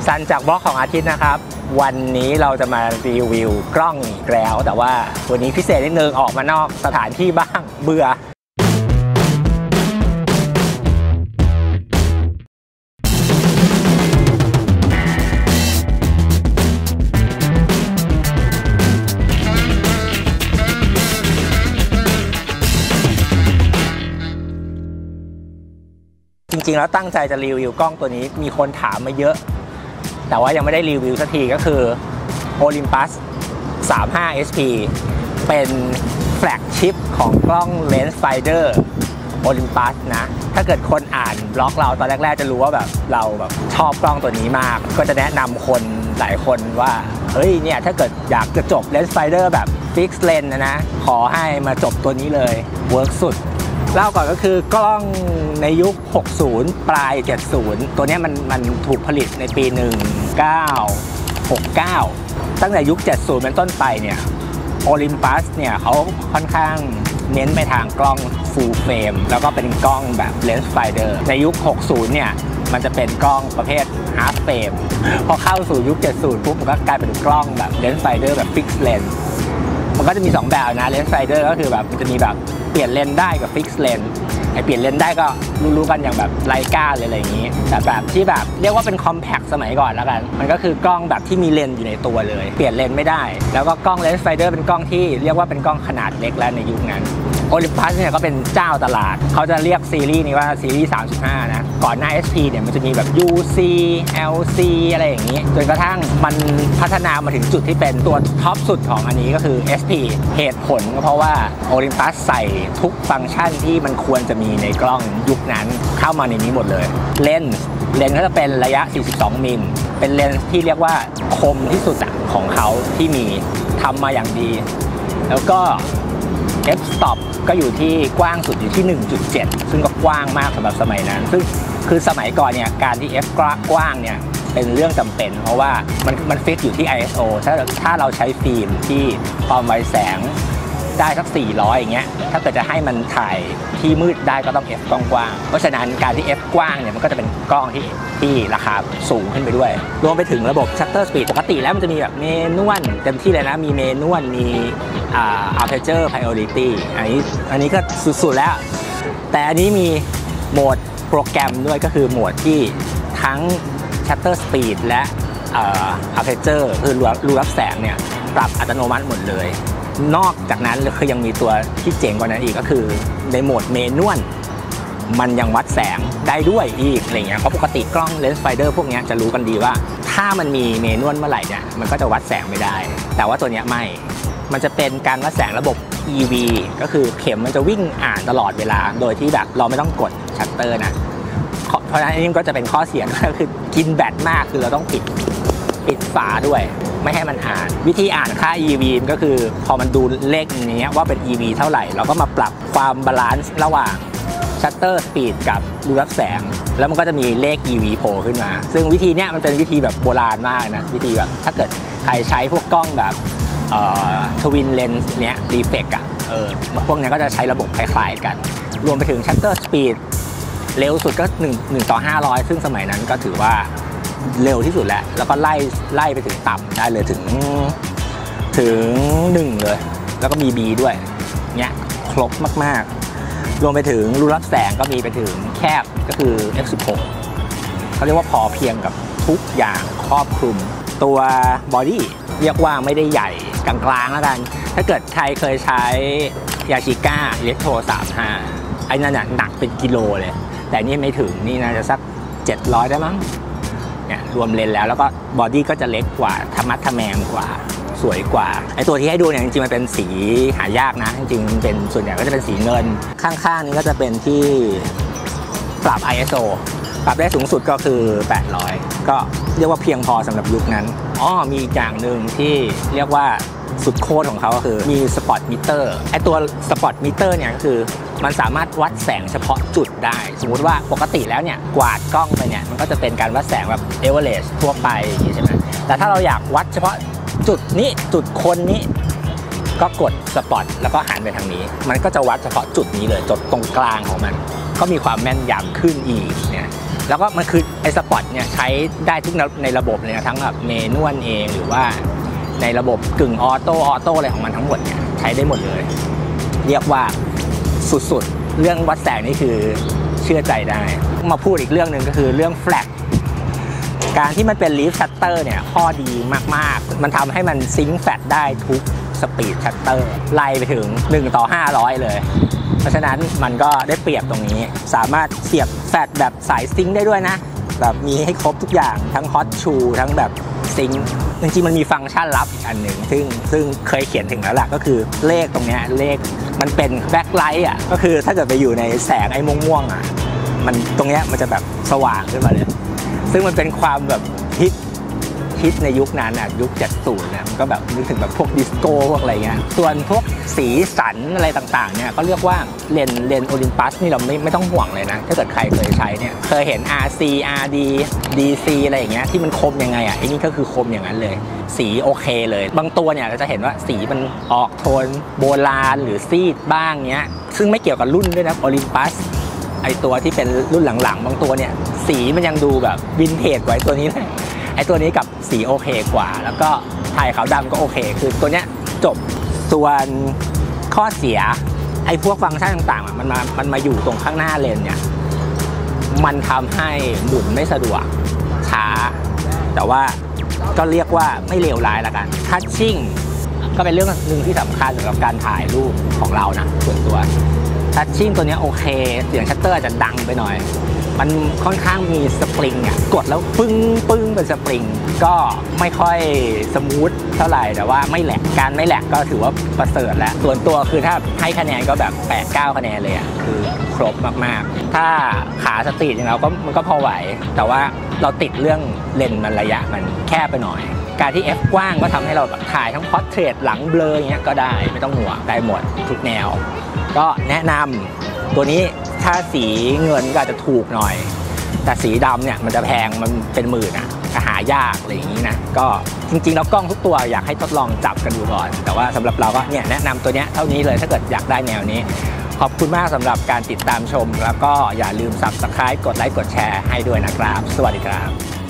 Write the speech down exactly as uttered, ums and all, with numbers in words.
ซันจากบล็อกของอาทิตย์นะครับวันนี้เราจะมารีวิวกล้องอีกแล้วแต่ว่าวันนี้พิเศษนิดนึงออกมานอกสถานที่บ้างเบื่อจริงๆแล้วตั้งใจจะรีวิวกล้องตัวนี้มีคนถามมาเยอะแต่ว่ายังไม่ได้รีวิวสักทีก็คือ Olympus สามสิบห้า เอส พี เป็นแฟลกชิปของกล้อง Lens Finder Olympus นะถ้าเกิดคนอ่านบล็อกเราตอนแรกๆจะรู้ว่าแบบเราแบบชอบกล้องตัวนี้มากก็จะแนะนำคนหลายคนว่าเฮ้ยเนี่ยถ้าเกิดอยากจะจบ Lens Finder แบบ Fix Lens นะนะขอให้มาจบตัวนี้เลยเวิร์กสุดเล่าก่อนก็คือกล้องในยุคหกสิบปลายเจ็ดสิบตัวนี้มันมันถูกผลิตในปีหนึ่งพันเก้าร้อยหกสิบเก้าตั้งแต่ยุคเจ็ดสิบเป็นต้นไปเนี่ย Olympus เนี่ยเขาค่อนข้างเน้นไปทางกล้อง Full Frame แล้วก็เป็นกล้องแบบ Lens Finder ในยุคหกสิบเนี่ยมันจะเป็นกล้องประเภท Half Frame พอเข้าสู่ยุคเจ็ดสิบปุ๊บมันก็กลายเป็นกล้องแบบ Lens Finder แบบ Fix Lens มันก็จะมีสองแบบนะ Lens Finder ก็คือแบบมันจะมีแบบเปลี่ยนเลนส์ได้กับ Fix Lens ไอเปลี่ยนเลนส์ได้ก็รู้ๆกันอย่างแบบไลกาเลยอะไรอย่างนี้แต่แบบที่แบบเรียกว่าเป็น Compact สมัยก่อนแล้วกันมันก็คือกล้องแบบที่มีเลนส์อยู่ในตัวเลยเปลี่ยนเลนส์ไม่ได้แล้วก็กล้อง Lens Finder เป็นกล้องที่เรียกว่าเป็นกล้องขนาดเล็กแล้วในยุคนั้น Olympus เนี่ยก็เป็นเจ้าตลาดเขาจะเรียกซีรีส์นี้ว่าซีรีส์สามสิบห้านะก่อนหน้า เอส พี เนี่ยมันจะมีแบบ ยู ซี แอล ซี อะไรอย่างนี้จนกระทั่งมันพัฒนามาถึงจุดที่เป็นตัวท็อปสุดของอันนี้ก็คือ เอส พี เหตุผลก็เพราะว่า Olympus ใส่ทุกฟังก์ชันที่มันควรจะมีในกล้องยุคนั้นเข้ามาในนี้หมดเลยเลนส์เลนส์ก็จะเป็นระยะสี่สิบสองมิลเป็นเลนส์ที่เรียกว่าคมที่สุดของเขาที่มีทำมาอย่างดีแล้วก็ f stop ก็อยู่ที่กว้างสุดอยู่ที่ หนึ่งจุดเจ็ด ซึ่งก็กว้างมากสำหรับสมัยนั้นซึ่งคือสมัยก่อนเนี่ยการที่ f กว้างเนี่ยเป็นเรื่องจำเป็นเพราะว่ามันมันฟิกอยู่ที่ ไอ เอส โอ ถ้าถ้าเราใช้ฟิล์มที่ความไวแสงได้สักสี่ร้อยอย่างเงี้ยถ้าเกิดจะให้มันถ่ายที่มืดได้ก็ต้อง f กว้างเพราะฉะนั้นการที่ f กว้างเนี่ยมันก็จะเป็นกล้องที่ที่ราคาสูงขึ้นไปด้วยรวมไปถึงระบบ shutter speed ปกติแล้วมันจะมีแบบเมนวลเต็มที่เลยนะมีเมนวลมีอ่า aperture priority อันนี้อันนี้ก็สุดๆแล้วแต่อันนี้มีโหมดโปรแกรมด้วยก็คือโหมดที่ทั้ง shutter speed และ aperture คือรูรับแสงเนี่ยปรับอัตโนมัติหมดเลยนอกจากนั้นคือยังมีตัวที่เจ๋งกว่านั้นอีกก็คือในโหมดเมนวลมันยังวัดแสงได้ด้วยอีกอะไรเงี้ยเพราะปกติกล้อง Lens Finder พวกนี้จะรู้กันดีว่าถ้ามันมีเมนวลเมื่อไหร่เนี่ยมันก็จะวัดแสงไม่ได้แต่ว่าตัวนี้ไม่มันจะเป็นการวัดแสงระบบ อี วี ก็คือเข็มมันจะวิ่งอ่านตลอดเวลาโดยที่แบบเราไม่ต้องกดชัตเตอร์นะเพราะฉะนั้นอันนี้ก็จะเป็นข้อเสียก็คือกินแบตมากคือเราต้องปิดปิดฝาด้วยไม่ให้มันอ่านวิธีอ่านค่า อี วี ก็คือพอมันดูเลขนี้ว่าเป็น อี วี เท่าไหร่เราก็มาปรับความบาลานซ์ระหว่างชัตเตอร์สปีดกับรูรับแสงแล้วมันก็จะมีเลข อี วี โผล่ขึ้นมาซึ่งวิธีนี้มันเป็นวิธีแบบโบราณมากนะวิธีแบบถ้าเกิดใครใช้พวกกล้องแบบทวินเลนส์เนี้ยรีเฟกอะเออพวกนี้ก็จะใช้ระบบคล้ายๆกันรวมไปถึงชัตเตอร์สปีดเร็วสุดก็หนึ่งต่อห้าร้อยซึ่งสมัยนั้นก็ถือว่าเร็วที่สุดแล้วแล้วก็ไล่ไล่ไปถึงต่ำได้เลยถึงถึงหนึ่งเลยแล้วก็มี B ด้วยเนี้ยครบมากๆรวมไปถึงรูรับแสงก็มีไปถึงแคบก็คือ เอฟ สิบหก เขาเรียกว่าพอเพียงกับทุกอย่างครอบคลุมตัวบอดี้เรียกว่าไม่ได้ใหญ่กลางๆแล้วกันถ้าเกิดใครเคยใช้ยาชิก้าอิเล็กโทรสามสิบห้าไอ้นั่นน่ะหนักเป็นกิโลเลยแต่นี่ไม่ถึงนี่น่าจะสักเจ็ดร้อยได้มั้งเนี่ยรวมเลนแล้วแล้วก็บอดี้ก็จะเล็กกว่าธรรมะทะแมงกว่าสวยกว่าไอตัวที่ให้ดูเนี่ยจริงๆมันเป็นสีหายากนะจริงๆเป็นส่วนใหญ่ก็จะเป็นสีเงินข้างๆนี้ก็จะเป็นที่ปรับ ไอ เอส โอ ปรับได้สูงสุดก็คือแปดร้อยก็เรียกว่าเพียงพอสำหรับยุคนั้นอ๋อมีอีกอย่างหนึ่งที่เรียกว่าสุดโคตรของเขาก็คือมีสปอตมิเตอร์ไอตัวสปอตมิเตอร์เนี่ยก็คือมันสามารถวัดแสงเฉพาะจุดได้สมมุติว่าปกติแล้วเนี่ยกวาดกล้องไปเนี่ยมันก็จะเป็นการวัดแสงแบบเอเวอเรจทั่วไปอย่างนี้ใช่ไหมแต่ถ้าเราอยากวัดเฉพาะจุดนี้จุดคนนี้ก็กดสปอตแล้วก็หันไปทางนี้มันก็จะวัดเฉพาะจุดนี้เลยจุดตรงกลางของมันก็มีความแม่นยำขึ้นอีกเนี่ยแล้วก็มันคือไอ้สปอตเนี่ยใช้ได้ทุกในระบบเลยนะทั้งแบบเมนวลเองหรือว่าในระบบกึ่งออโต้ออโต้อะไรของมันทั้งหมดเนี่ยใช้ได้หมดเลยเรียกว่าสุดๆเรื่องวัดแสงนี่คือเชื่อใจได้มาพูดอีกเรื่องหนึ่งก็คือเรื่องแฟลชการที่มันเป็นลีฟชัตเตอร์เนี่ยข้อดีมากๆมันทำให้มันซิงค์แฟลชได้ทุกสปีดชัตเตอร์ไล่ไปถึงหนึ่งต่อห้าร้อยเลยเพราะฉะนั้นมันก็ได้เปรียบตรงนี้สามารถเสียบแฟลชแบบสายซิงค์ได้ด้วยนะแบบมีให้ครบทุกอย่างทั้งฮอตชูทั้งแบบซิงค์จริงๆมันมีฟังก์ชันลับอีกอันหนึ่งซึ่งซึ่งเคยเขียนถึงแล้วล่ะก็คือเลขตรงนี้เลขมันเป็นแบ็คไลท์อ่ะก็คือถ้าเกิดไปอยู่ในแสงไอ้ม่วงๆอ่ะมันตรงนี้มันจะแบบสว่างขึ้นมาเลยซึ่งมันเป็นความแบบฮิตฮิตในยุคนั้นอ่ะยุคเจ็ดสิบเนี่ยมันก็แบบนึกถึงแบบพวกดิสโก้พวกอะไรเงี้ยส่วนพวกสีสันอะไรต่างๆเนี่ยก็เรียกว่าเลนเลนโอลิมปัสนี่เราไม่ไม่ต้องห่วงเลยนะถ้าเกิดใครเคยใช้เนี่ยเคยเห็น อาร์ ซี อาร์ ดี ดี ซี อะไรอย่างเงี้ยที่มันคมยังไงอ่ะไอ้นี่ก็คือคมอย่างนั้นเลยสีโอเคเลยบางตัวเนี่ยเราจะเห็นว่าสีมันออกโทนโบราณหรือซีดบ้างเงี้ยซึ่งไม่เกี่ยวกับรุ่นด้วยนะโอลิมปัสไอตัวที่เป็นรุ่นหลังๆบางตัวเนี่ยสีมันยังดูแบบวินเทจไว้ตัวนี้เลยไอตัวนี้กับสีโอเคกว่าแล้วก็ถ่ายขาวดำก็โอเคคือตัวเนี้ยจบส่วนข้อเสียไอพวกฟังก์ชันต่างๆมันมามันมาอยู่ตรงข้างหน้าเลนเนี่ยมันทำให้หมุนไม่สะดวกช้าแต่ว่าก็เรียกว่าไม่เลวร้ายละกันทัชชิ่งก็เป็นเรื่องหนึ่งที่สำคัญสำหรับการถ่ายรูปของเรานะส่วนตัวทัชชิ่งตัวนี้โอเคเสียงชัตเตอร์อาจจะดังไปหน่อยมันค่อนข้างมีสปริงอ่ะกดแล้วปึ้งปึ้งเป็นสปริงก็ไม่ค่อยสมูทเท่าไหร่แต่ว่าไม่แหลกการไม่แหลกก็ถือว่าประเสริฐแล้วส่วนตัวคือถ้าให้คะแนนก็แบบ แปด เก้า คะแนนเลยอ่ะคือครบมากๆถ้าขาสตรีทอย่างเราก็มันก็พอไหวแต่ว่าเราติดเรื่องเลนส์มันระยะมันแคบไปหน่อยการที่ F กว้างก็ทำให้เราแบบถ่ายทั้งพอร์เทรตหลังเบลออย่างเงี้ยก็ได้ไม่ต้องห่วงได้หมดทุกแนวก็แนะนำตัวนี้ถ้าสีเงินก็อาจจะถูกหน่อยแต่สีดำเนี่ยมันจะแพงมันเป็นหมื่นอ่ะหายากอะไรอย่างนี้นะก็จริงๆแล้วกล้องทุกตัวอยากให้ทดลองจับกันดูก่อนแต่ว่าสำหรับเราก็เนี่ยแนะนำตัวเนี้ยเท่านี้เลยถ้าเกิดอยากได้แนวนี้ขอบคุณมากสำหรับการติดตามชมแล้วก็อย่าลืม ซับสไครบ์ กดไลค์กดแชร์ให้ด้วยนะครับสวัสดีครับ